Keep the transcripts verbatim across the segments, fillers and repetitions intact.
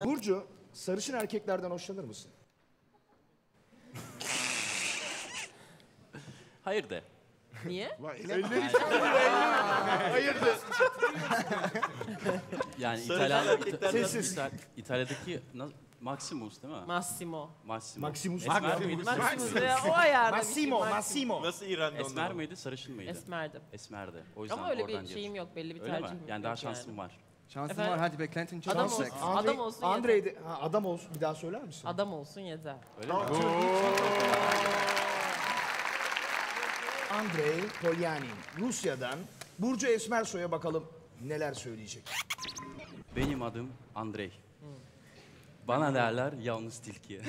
Burcu, sarışın erkeklerden hoşlanır mısın? Hayır de. Niye? Hayırdır? Yani Sarışın İtalyan, erkekler İta- nasıl? İta- İtalya'daki na- Maximus değil mi? Massimo. Massimo. Maximus. Esmer Maximus. miydi? Maximus Sarışın ya, o ayarda bir şey, Massimo, Massimo. Nasıl İran'da Esmer onlar? miydi, sarışın mıydı? Esmerdim. Esmerdi. O yüzden Ama öyle oradan bir şeyim yok, belli bir Öyle mi? tercihim yok. Yani daha yani. şansım var. Şansın Efendim? var, hadi beklentin çok Adam yüksek. olsun. Andrei, Adam olsun Andrei de, ha, adam olsun. Bir daha söyler misin? Adam olsun yeter. Öyle mi? Andrei Polyanin, Rusya'dan. Burcu Esmersoy'a bakalım neler söyleyecek. Benim adım Andrei. Bana derler yalnız tilki.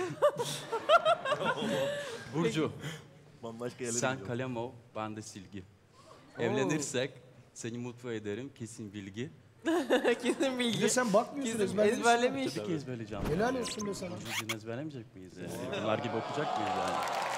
Burcu, Bambaşka yerlere sen gidiyor. kalem ol, ben de silgi. Evlenirsek seni mutlu ederim, kesin bilgi. Kesin Bir de bilgi. sen bakmıyorsun, Kesin ezberlemişsin. ezberlemiş. Tabii ki ezberleyeceğim. Helal olsun be sana. Burcu'yu ezberlemeyecek miyiz? Yani? Bunlar gibi okuyacak mıyız yani?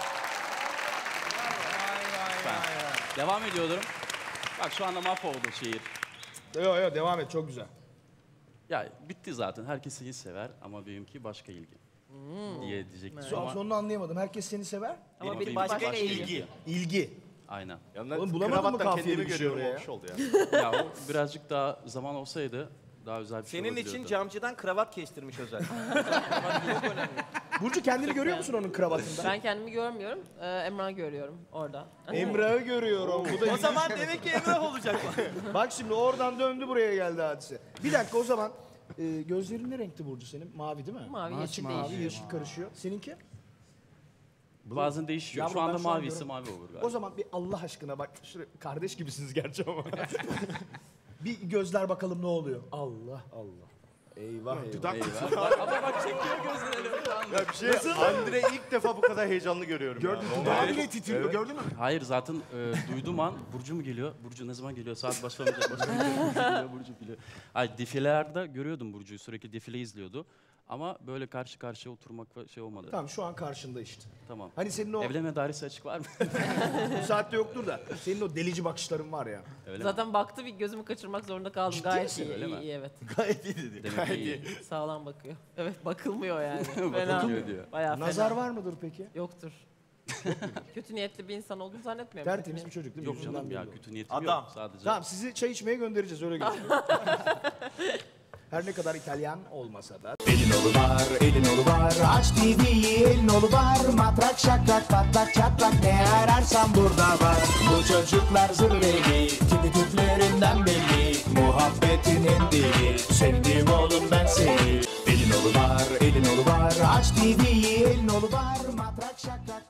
Ben. Devam ediyorum. Bak şu anda mahvoldu şehir. Yok yok devam et, çok güzel. Ya bitti zaten. Herkes seni sever ama benimki başka ilgi. Diye diyecektim Son, ama sonunu anlayamadım. Herkes seni sever. Ama benim benim benimki başka ilgi. İlgi. İlgi. Aynen. Yandan Oğlum bulamadın mı kravattan kafiyeli kendimi bir şey görüyorum, oraya? olmuş oldu ya. Ya o birazcık daha zaman olsaydı daha özel bir şey Senin olabilirdi. için camcıdan kravat kestirmiş özel. Burcu kendini görüyor musun onun kravatında? Ben kendimi görmüyorum, e, Emrah'ı görüyorum orada. Emrah'ı görüyorum. Bu da O zaman demek ki Emrah olacak. Bak şimdi oradan döndü buraya geldi hadise. Bir dakika o zaman. E, gözlerin ne renkti Burcu senin? Mavi değil mi? Mavi, Mavi, yeşil mavi. Mavi, değişiyor. yeşil karışıyor. Seninki? Bazen değişiyor. Yavrum, şu anda ben şu an maviyse görüyorum. mavi olur galiba. O zaman bir Allah aşkına bak. Şuraya, kardeş gibisiniz gerçi ama. Bir gözler bakalım ne oluyor. Allah Allah. Eyvah eyvah. Eyvah. Bak, ama bak çekiyor gözlerini. Ya bir şey, Andre ilk defa bu kadar heyecanlı görüyorum Gördün ya. mü? Daha bile titriyor, gördün mü? Hayır zaten e, duyduğum an Burcu mu geliyor? Burcu ne zaman geliyor? Saat başlamayacak. Başlamayacak. Burcu geliyor, Burcu geliyor. Ay defilelerde görüyordum Burcu'yu. Sürekli defile izliyordu. Ama böyle karşı karşıya oturmak şey olmadı. Tamam şu an karşında işte. Tamam. Hani senin o Evlenme dairesi açık var mı? bu saatte yoktur da senin o delici bakışların var ya. Öyle mi? Zaten baktı, bir gözümü kaçırmak zorunda kaldım. Ciddi Gayet misin, iyi, öyle iyi, mi? iyi, evet. Gayet iyi dedi. Demek ki iyi. Sağlam bakıyor. Evet, bakılmıyor yani. Fena. Bakılmıyor diyor. Bayağı fena. Nazar var mıdır peki? Yoktur. Kötü niyetli bir insan olduğunu zannetmiyorum. Tertemiz bir çocuk değil mi? Yok Yüzünden canım ya belli. kötü niyetim Adam. yok sadece. Tamam sizi çay içmeye göndereceğiz öyle gözüküyor. Her ne kadar İtalyan olmasa da. Elin olu var, elin olu var. Aç T V'yi, elin olu var. Matrak şakrak patlak çatlak ne ararsan burada var. Bu çocuklar zırveli, tipi tüplerinden belli. Muhabbetinin dili, sevdim oğlum ben seni. Elin olu var, elin olu var. Aç T V'yi, elin olu var. Matrak şakrak